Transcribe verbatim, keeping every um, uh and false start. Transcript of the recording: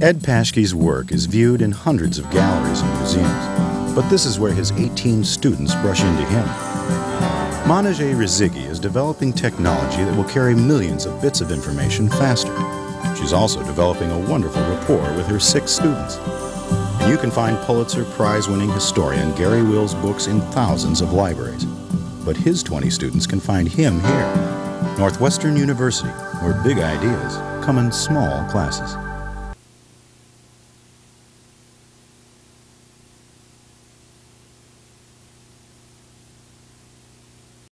Ed Paschke's work is viewed in hundreds of galleries and museums, but this is where his eighteen students brush into him. Manijeh Razeghi is developing technology that will carry millions of bits of information faster. She's also developing a wonderful rapport with her six students. And you can find Pulitzer Prize-winning historian Gary Will's books in thousands of libraries. But his twenty students can find him here, Northwestern University, where big ideas come in small classes.